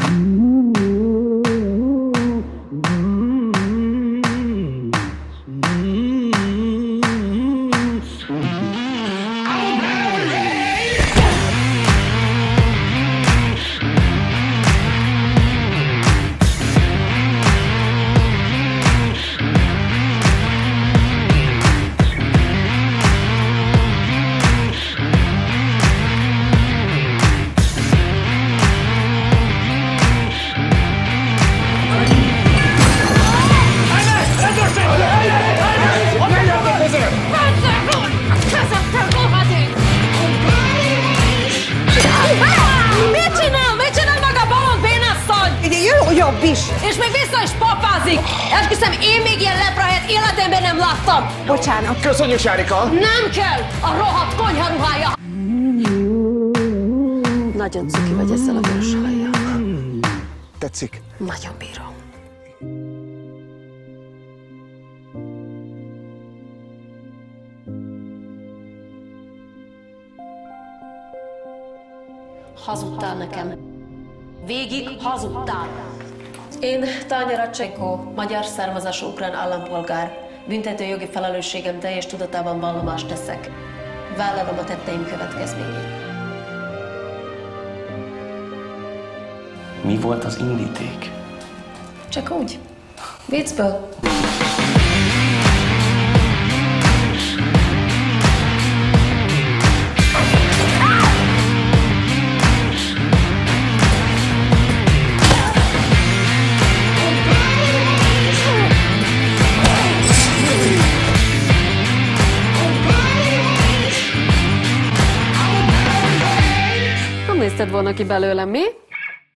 Jobb is. És még vissza is papázik. Esküszöm, én még ilyen leprahelyet életemben nem láttam. Bocsánat. Köszönjük, Sárika. Nem kell a rohadt konyharuhája. Nagyon cuki vagy ezzel a vörös hajjal. Tetszik? Nagyon bírom. Hazudtál nekem. Végig hazudtál. Én Tanya Czakó, magyar származású ukrán állampolgár. Büntetőjogi felelősségem teljes tudatában vallomást teszek. Vállalom a tetteim következményét. Mi volt az indíték? Csak úgy. Viccből. Nem nézted volna ki belőlem, mi?